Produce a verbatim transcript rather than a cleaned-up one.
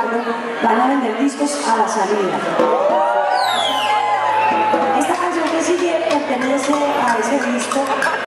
acuerdo, van a vender discos a la salida. Esta canción que sigue pertenece a ese disco.